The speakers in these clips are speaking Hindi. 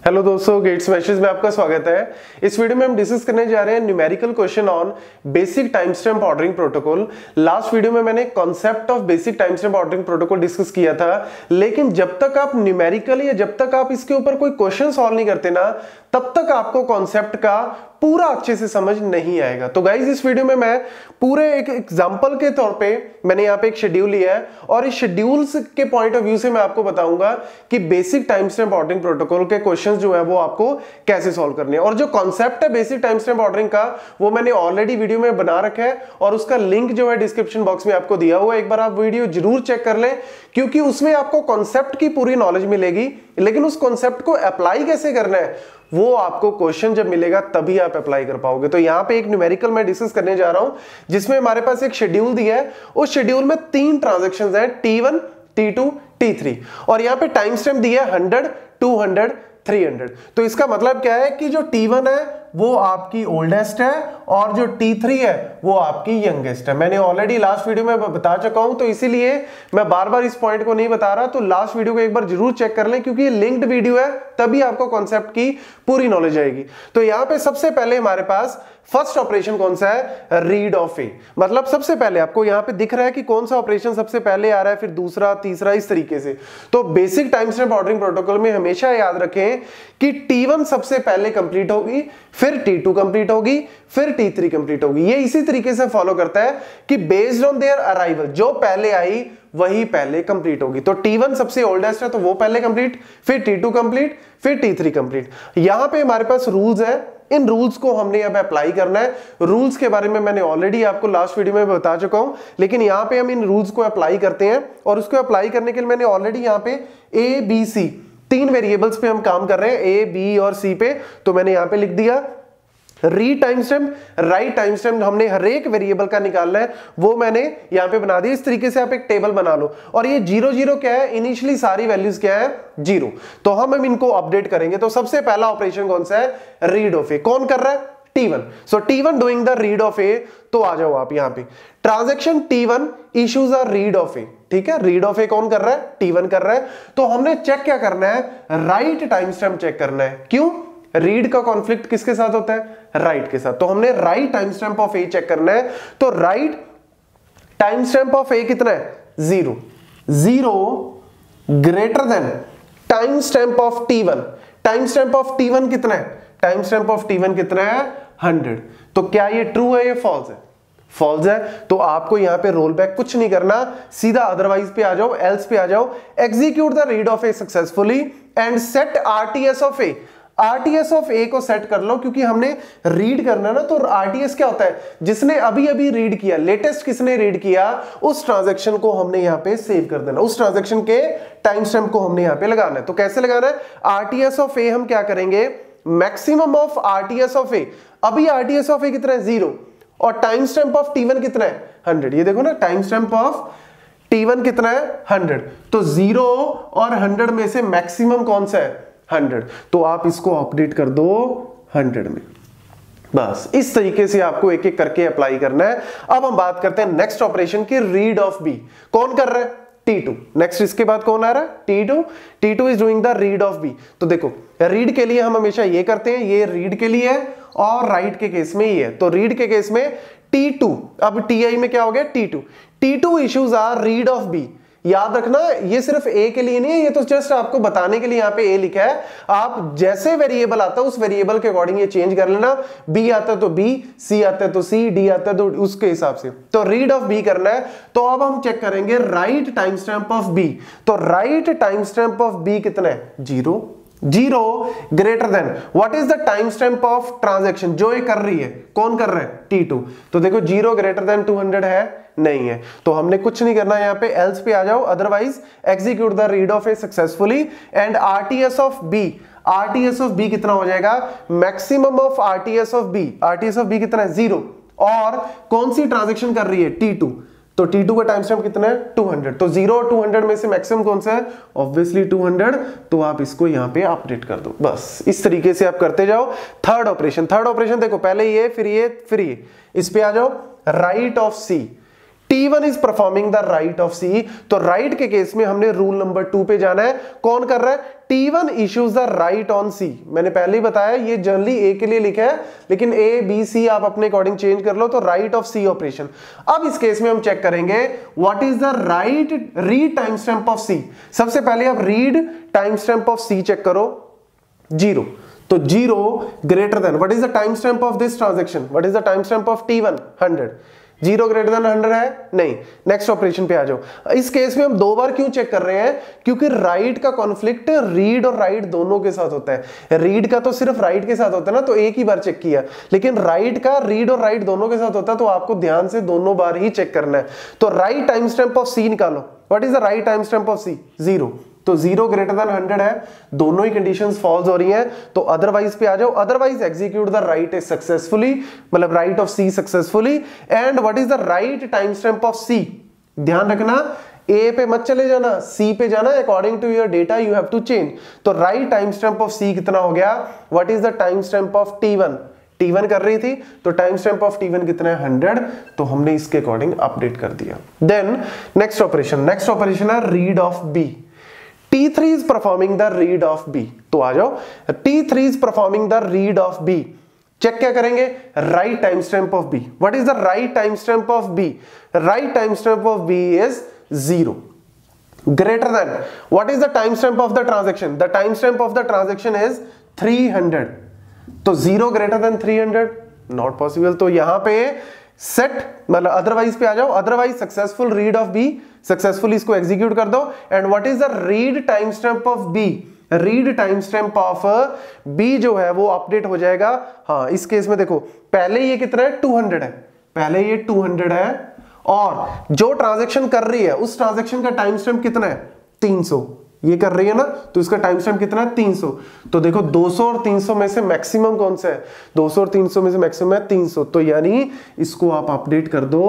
हेलो दोस्तों, गेट्स मैसेज में आपका स्वागत है। इस वीडियो में हम डिस्कस करने जा रहे हैं numerical question on basic time stamp ordering protocol. Last video में मैंने concept of basic time stamp ordering protocol discuss किया था, लेकिन जब तक आप न्यूमेरिकल या जब तक आप इसके ऊपर कोई क्वेश्चन सॉल्व नहीं करते ना, तब तक आपको कॉन्सेप्ट का पूरा अच्छे से समझ नहीं आएगा। तो गाइज, इस वीडियो में मैं पूरे एक एग्जांपल के तौर पे मैंने यहाँ पे एक शेड्यूल लिया है और इस शेड्यूल्स के पॉइंट ऑफ व्यू से मैं आपको बताऊंगा कि basic time stamp ordering protocol के क्वेश्चंस जो है वो आपको कैसे सॉल्व करने हैं। और जो कॉन्सेप्ट है बेसिक टाइम स्टैम्प ऑर्डरिंग का, वो मैंने ऑलरेडी वीडियो में बना रखा है और उसका लिंक जो है डिस्क्रिप्शन बॉक्स में आपको दिया हुआ है। एक बार आप वीडियो जरूर चेक कर लें, क्योंकि उसमें आपको कॉन्सेप्ट की पूरी नॉलेज मिलेगी, लेकिन उस कॉन्सेप्ट को अप्लाई कैसे करना है वो आपको क्वेश्चन जब मिलेगा तभी आप अप्लाई कर पाओगे। तो यहां पे एक न्यूमेरिकल मैं डिस्कस करने जा रहा हूं, जिसमें हमारे पास एक शेड्यूल दिया है। उस शेड्यूल में 3 ट्रांजैक्शंस हैं, T1, T2, T3, और यहां पे टाइम स्टैम्प दिया है 100, 200, 300। तो इसका मतलब क्या है कि जो T1 है वो आपकी ओल्डेस्ट है और जो T3 है वो आपकी यंगेस्ट है। मैंने ऑलरेडी लास्ट वीडियो में बता चुका हूं, तो इसीलिए मैं बार बार इस पॉइंट को नहीं बता रहा। तो लास्ट वीडियो को एक बार जरूर चेक कर लें, क्योंकि ये लिंक्ड वीडियो है, तभी आपको कॉन्सेप्ट की पूरी नॉलेज आएगी। तो यहां पे सबसे पहले हमारे पास फर्स्ट ऑपरेशन कौन सा है? Read of A. मतलब सबसे पहले आपको यहां पे दिख रहा है कि कौन सा ऑपरेशन सबसे पहले आ रहा है, फिर दूसरा, तीसरा, इस तरीके से। तो basic time stamp ordering protocol में हमेशा याद रखें कि T1 सबसे पहले कंप्लीट होगी, फिर T2 कंप्लीट होगी, फिर T3 कंप्लीट होगी। ये इसी तरीके से फॉलो करता है कि बेस्ड ऑन देयर अराइवल, जो पहले आई वही पहले कंप्लीट होगी। तो T1 सबसे ओल्डेस्ट है तो वो पहले कंप्लीट, फिर T2 कंप्लीट, फिर T3 कंप्लीट। यहां पे हमारे पास रूल्स है, इन रूल्स को हमने अब अप्लाई करना है। रूल्स के बारे में मैंने ऑलरेडी आपको लास्ट वीडियो में बता चुका हूं, लेकिन यहां पे हम इन रूल्स को अप्लाई करते हैं। और उसको अप्लाई करने के लिए मैंने ऑलरेडी यहां पे A, B, C 3 वेरिएबल्स पे हम काम कर रहे हैं, A, B और C पे। तो मैंने यहां पे लिख दिया read time stamp, write time stamp हमने हर एक वेरिएबल का निकालना है, वो मैंने यहां पे बना दिया। इस तरीके से आप एक टेबल बना लो। और ये 0 0 क्या है? इनिशियली सारी वैल्यूज क्या है? 0। तो हम इनको अपडेट करेंगे। तो सबसे पहला ऑपरेशन कौन सा है? Read of A. कौन कर रहा है? T1। So T1 doing the read of A. तो आ जाओ आप यहां पे, transaction T1 issues a read of A. ठीक है, रीड ऑफ ए कौन कर रहा है? T1 कर रहा है। तो हमने चेक क्या करना है? राइट टाइम स्टैम्प चेक करना है। क्यों? रीड का कॉन्फ्लिक्ट किसके साथ होता है? राइट के साथ। तो हमने write time stamp of A check करना है। तो write time stamp of A कितना है? 0। 0 greater than time stamp of T1। Time stamp of T1 कितना है? टाइम स्टैम्प ऑफ T1 कितना है? 100। तो क्या ये ट्रू है या फॉल्स है? फॉल्स है। तो आपको यहां पे रोल बैक कुछ नहीं करना, सीधा अदरवाइज पे आ जाओ, एल्स पे आ जाओ। Execute the read of A successfully and set RTS of A. RTS of A को सेट कर लो, क्योंकि हमने रीड करना ना। तो आरटीएस क्या होता है? जिसने अभी अभी रीड किया, लेटेस्ट किसने रीड किया, उस ट्रांजैक्शन को हमने यहां पे सेव कर देना। उस ट्रांजैक्शन के टाइम स्टैम्प को हमने यहां पे लगाना है। तो कैसे लगाना है? आरटीएस ऑफ ए हम क्या करेंगे? Maximum of RTS of A. अभी आरटीएस ऑफ ए कितना है? 0। और टाइम स्टैम्प ऑफ T1 कितना है? 100। ये देखो ना, टाइम स्टैम्प ऑफ T1 कितना है? 100। तो 0 और 100 में से मैक्सिमम कौन सा है? 100। तो आप इसको अपडेट कर दो 100 में। बस इस तरीके से आपको एक एक करके अप्लाई करना है। अब हम बात करते हैं नेक्स्ट ऑपरेशन की, रीड ऑफ बी। कौन कर रहा है? T2। नेक्स्ट इसके बाद कौन आ रहा है? T2। T2 is doing the read of B. तो देखो, रीड के लिए हम हमेशा ये करते हैं, ये रीड के लिए है और राइट के केस में ये है। तो रीड के केस में T2, अब TI में क्या हो गया? T2। T2 issues are read of B. याद रखना, ये सिर्फ ए के लिए नहीं है, ये तो जस्ट आपको बताने के लिए यहां पे ए लिखा है। आप जैसे वेरिएबल आता है उस वेरिएबल के अकॉर्डिंग ये चेंज कर लेना। बी आता है तो बी, सी आता है तो सी, डी आता है तो उसके हिसाब से। तो रीड ऑफ बी करना है। तो अब हम चेक करेंगे write time stamp of B. तो write time stamp of B कितना है? 0। 0 greater than what is the time stamp of transaction? जो ये कर रही है, कौन कर रहा है? T2। तो देखो 0 ग्रेटर देन 200 है? नहीं है। तो हमने कुछ नहीं करना, यहां पे एल्स पे आ जाओ, otherwise execute the read of A successfully and RTS of B. RTS of B कितना हो जाएगा? Maximum of RTS of B. RTS of B कितना है? 0। और कौन सी ट्रांजैक्शन कर रही है? T2। तो T2 का टाइम स्टैम्प कितना है? 200। तो 0 और 200 में से मैक्सिमम कौन सा है? ऑब्वियसली 200। तो आप इसको यहां पे अपडेट कर दो। बस इस तरीके से आप करते जाओ। थर्ड ऑपरेशन देखो, पहले ये, फिर ये, फिर ये। इस पे आ जाओ, write of C. T1 is performing the write of C। तो राइट के केस में हमने रूल नंबर 2 पे जाना है। कौन कर रहा है? T1 issues the write on C। मैंने पहले ही बताया ये जनरली A के लिए लिखा है, लेकिन A B C आप अपने अकॉर्डिंग चेंज कर लो, तो राइट ऑफ C ऑपरेशन। अब इस केस में हम चेक करेंगे what is the write read time stamp of C। सबसे पहले आप read time stamp of C check करो, 0। तो 0 greater than what is the time stamp of this transaction, what is the time stamp of T1, 100। 0 greater than 100 है? नहीं। नेक्स्ट ऑपरेशन पे आ जाओ। इस केस में हम 2 बार क्यों चेक कर रहे हैं? क्योंकि राइट का कॉन्फ्लिक्ट रीड और राइट दोनों के साथ होता है। रीड का तो सिर्फ राइट के साथ होता है ना, तो एक ही बार चेक किया, लेकिन राइट का रीड और राइट दोनों के साथ होता है, तो आपको ध्यान से दोनों बार ही चेक करना है। तो write time stamp of C निकालो। What is the write time stamp of C? 0। तो 0 ग्रेटर देन 100 है, दोनों ही कंडीशंस फॉल्स हो रही हैं, तो अदरवाइज पे आ जाओ। Otherwise execute the write is successfully, मतलब write of C successfully. And what is the write time stamp of C? ध्यान रखना, A पे मत चले जाना, C पे जाना। According to your data you have to change. तो write time stamp of C कितना हो गया? What is the time stamp of T1? T1 कर रही थी, तो टाइम स्टैम्प ऑफ T1 कितना है? 100। तो हमने इसके अकॉर्डिंग अपडेट कर दिया। देन नेक्स्ट ऑपरेशन है read of B। T3 is performing the read of B। तो आ जाओ, T3 is performing the read of B। Check क्या करेंगे? Write time stamp of B। What is the write time stamp of B? Write time stamp of B is 0 greater than what is the time stamp of the transaction? The time stamp of the transaction is 300। तो 0 ग्रेटर देन 300 नॉट पॉसिबल। तो यहां पे सेट, मतलब अदरवाइज पे आ जाओ। Otherwise successful read of B, successfully इसको एग्जीक्यूट कर दो। And what is the read time stamp of B? Read time stamp of B जो है वो अपडेट हो जाएगा। हाँ, इस केस में देखो, पहले ये कितना है? 200 है, पहले ये 200 है, और जो ट्रांजैक्शन कर रही है उस ट्रांजैक्शन का टाइम स्टैम्प कितना है? 300। ये कर रही है ना, तो इसका टाइम स्टैम्प कितना है? 300। तो देखो 200 और 300 में से मैक्सिमम कौन सा है? 200 और 300 में से मैक्सिमम है 300। तो यानी इसको आप अपडेट कर दो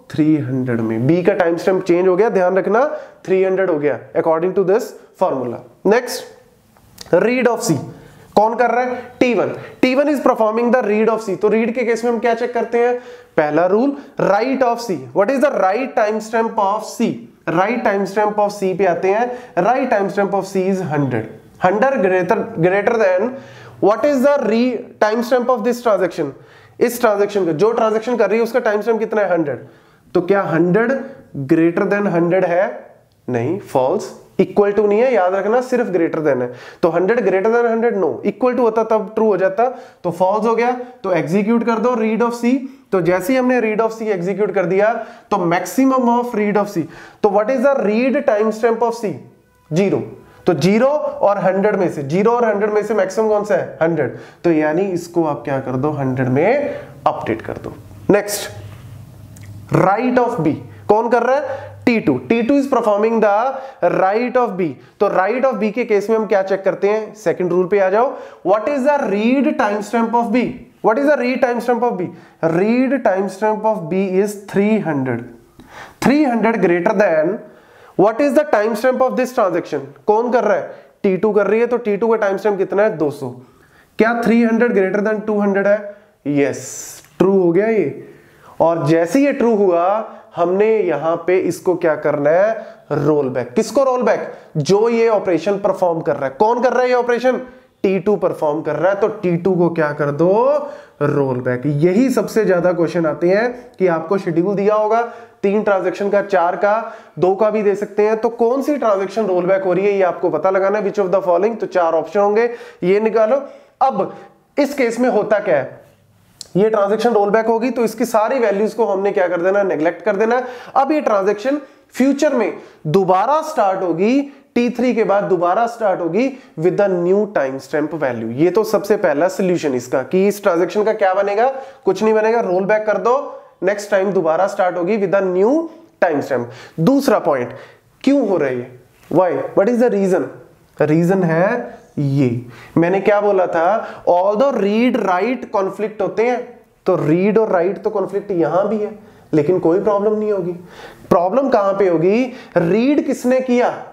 300 में। B का टाइम स्टैम्प चेंज हो गया, ध्यान रखना, 300 हो गया according to this formula. Next read of C। कौन कर रहा है? T1। T1 is performing the read of C। तो रीड के केस में हम क्या चेक करते हैं? पहला rule, write of C। What is the write time stamp of C? Write time stamp of C पे आते हैं। Write time stamp of C is 100। 100 greater than what is the time stamp of this transaction? इस ट्रांजैक्शन का, जो ट्रांजैक्शन कर रही है उसका टाइम स्टैम्प कितना है? 100। तो क्या 100 ग्रेटर देन 100 है? नहीं, फॉल्स। इक्वल टू नहीं है, याद रखना, सिर्फ ग्रेटर देन है। तो 100 greater than 100 no, equal to होता तब ट्रू हो जाता, तो फॉल्स हो गया। तो एग्जीक्यूट कर दो रीड ऑफ C। तो जैसे ही हमने रीड ऑफ C एग्जीक्यूट कर दिया, तो maximum of read of C। तो what is the read time stamp of C? 0। तो 0 और 100 में से, 0 और 100 में से मैक्सिमम कौन सा है? 100। तो यानी इसको आप क्या कर दो? 100 में अपडेट कर दो। Next write of B। कौन कर रहा है? T2। T2 is performing the write of B। तो राइट ऑफ B के केस में हम क्या चेक करते हैं? सेकंड रूल पे आ जाओ। What is the read time stamp of B? What is the read time stamp of B? Read time stamp of B is 300। 300 greater than what is the time stamp of this transaction? कौन कर रहा है? T2 कर रही है। तो T2 का टाइम स्टैम्प कितना है? 200। क्या 300 ग्रेटर देन 200 है? यस, ट्रू हो गया ये। और जैसे ये ट्रू हुआ, हमने यहां पे इसको क्या करना है? Roll back. किसको रोल बैक? जो ये ऑपरेशन परफॉर्म कर रहा है। कौन कर रहा है ये ऑपरेशन? T2 परफॉर्म कर रहा है। तो T2 को क्या कर दो? Roll back. यही सबसे ज्यादा क्वेश्चन आते हैं कि आपको शेड्यूल दिया होगा 3 ट्रांजैक्शन का, 4 का, 2 का भी दे सकते हैं। तो कौन सी ट्रांजैक्शन रोल बैक हो रही है ये आपको पता लगाना है। Which of the following? तो 4 ऑप्शन होंगे, ये निकालो। अब इस केस में होता क्या है? ये ट्रांजैक्शन रोल बैक होगी, तो इसकी सारी वैल्यूज को हमने क्या कर देना? नेग्लेक्ट कर देना। अब ये ट्रांजैक्शन फ्यूचर में दोबारा स्टार्ट होगी, T3 के बाद दोबारा स्टार्ट होगी with the new time stamp value. ये तो सबसे पहला सोल्यूशन इसका, कि इस ट्रांजैक्शन का क्या बनेगा? कुछ नहीं बनेगा, रोल बैक कर दो, नेक्स्ट टाइम दोबारा स्टार्ट होगी with the new time stamp. दूसरा पॉइंट, क्यों हो रही है? Why? What is the reason? Reason है ये, मैंने क्या बोला था? ऑल्दो रीड राइट कॉन्फ्लिक्ट होते हैं, तो रीड और राइट तो कॉन्फ्लिक्ट यहां भी है, लेकिन कोई प्रॉब्लम नहीं होगी। प्रॉब्लम कहां पे होगी? रीड किसने किया?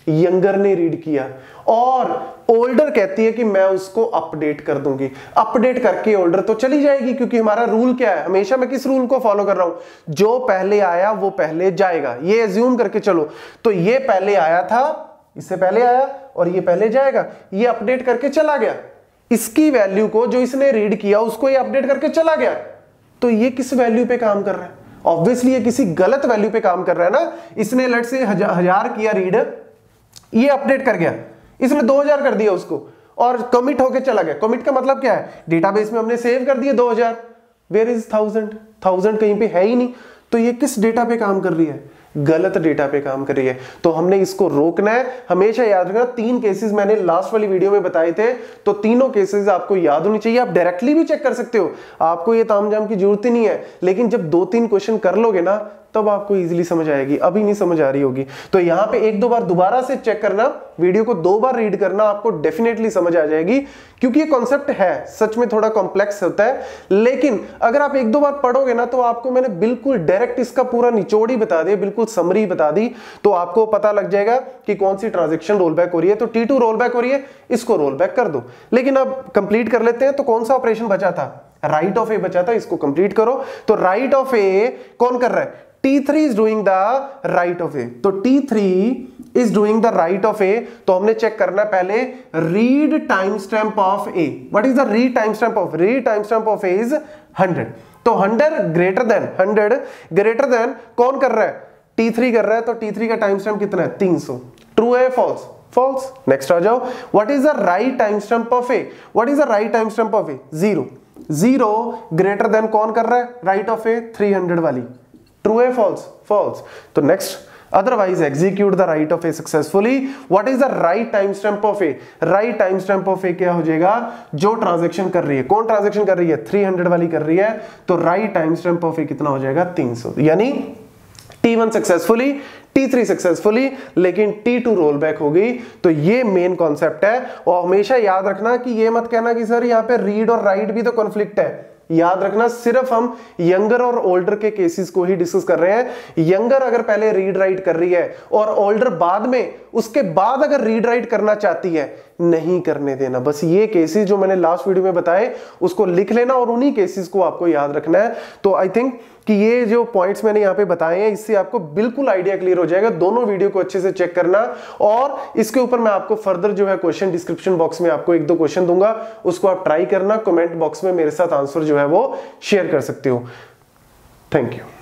यंगर ने रीड किया और ओल्डर कहती है कि मैं उसको अपडेट कर दूंगी। अपडेट करके ओल्डर तो चली जाएगी, क्योंकि हमारा रूल क्या है, हमेशा मैं किस रूल को फॉलो कर रहा हूं, जो पहले आया वो पहले जाएगा। ये एज्यूम करके चलो, तो ये पहले आया था, इससे पहले आया और ये पहले जाएगा, ये अपडेट करके चला गया। इसकी वैल्यू को जो इसने रीड किया उसको ये अपडेट करके चला गया, तो ये किस वैल्यू पे काम कर रहा है? ऑब्वियसली ये किसी गलत वैल्यू पे काम कर रहा है ना। इसने लेट से 1000 किया रीड, ये अपडेट कर गया, इसने 2000 कर दिया उसको और कमिट होके चला गया। कमिट का मतलब क्या है, डेटाबेस में हमने सेव कर दिया 2000, वेयर इज 1000 कहीं पे है ही नहीं, तो ये किस डेटा पे काम कर रही है? गलत डेटा पे काम कर रही है। तो हमने इसको रोकना है। हमेशा याद रखना, 3 केसेस मैंने लास्ट वाली वीडियो में बताए थे, तो तीनों केसेस आपको याद होनी चाहिए। आप डायरेक्टली भी चेक कर सकते हो, आपको ये तामझाम की जरूरत ही नहीं है, लेकिन जब 2-3 क्वेश्चन कर लोगे ना तब आपको इजीली समझ आएगी, अभी नहीं समझ आ रही होगी। तो यहां पे 1-2 बार दोबारा से चेक करना, वीडियो को 2 बार रीड करना, आपको डेफिनेटली समझ आ जाएगी। क्योंकि ये कॉन्सेप्ट है सच में थोड़ा कॉम्प्लेक्स होता है, लेकिन अगर आप 1-2 बार पढ़ोगे ना तो आपको मैंने बिल्कुल डायरेक्ट इसका पूरा निचोड़ ही बता दिया, बिल्कुल समरी बता दी, तो आपको पता लग जाएगा कि कौन सी ट्रांजैक्शन रोल बैक हो रही है। तो T2 रोल बैक हो रही है, इसको रोल बैक कर दो। लेकिन अब कंप्लीट कर लेते हैं। तो कौन सा ऑपरेशन बचा था? राइट ऑफ ए बचा था, इसको कंप्लीट करो। तो राइट ऑफ ए कौन कर रहा है? T3 is doing the right of A। तो T3 is doing the right of A, तो हमने चेक करना पहले read timestamp of A। What is the read timestamp of? Read timestamp of A is 100। तो 100 greater than कौन कर रहा है? T3 कर रहा है, तो T3 का timestamp कितना है? 300। True है false? False। Next आ जाओ। What is the right timestamp of A? What is the right timestamp of A? 0 greater than कौन कर रहा है? Right of A 300 वाली। ट्रू है फॉल्स? फॉल्स। तो next, otherwise execute the write of A successfully. What is the write time stamp of A? Write time stamp of A क्या हो जाएगा? जो ट्रांजैक्शन कर रही है, कौन ट्रांजैक्शन कर रही है? 300 वाली कर रही है, तो write time stamp of A कितना हो जाएगा? 300। यानी T1 सक्सेसफुली, T3 सक्सेसफुली, लेकिन T2 रोल बैक होगी। तो ये मेन कॉन्सेप्ट है। और हमेशा याद रखना कि ये मत कहना कि सर यहाँ पे रीड और राइट भी तो कॉन्फ्लिक्ट है। याद रखना, सिर्फ हम यंगर और ओल्डर के केसेस को ही डिस्कस कर रहे हैं। यंगर अगर पहले रीड राइट कर रही है और ओल्डर बाद में, उसके बाद अगर रीड राइट करना चाहती है, नहीं करने देना। बस ये केसेस जो मैंने लास्ट वीडियो में बताए उसको लिख लेना और उन्हीं केसेस को आपको याद रखना है। तो आई थिंक कि ये जो पॉइंट्स मैंने यहाँ पे बताए हैं, इससे आपको बिल्कुल आइडिया क्लियर हो जाएगा। दोनों वीडियो को अच्छे से चेक करना, और इसके ऊपर मैं आपको फर्दर जो है क्वेश्चन डिस्क्रिप्शन बॉक्स में आपको 1-2 क्वेश्चन दूंगा, उसको आप ट्राई करना। कमेंट बॉक्स में मेरे साथ आंसर जो है वो शेयर कर सकते हो। Thank you.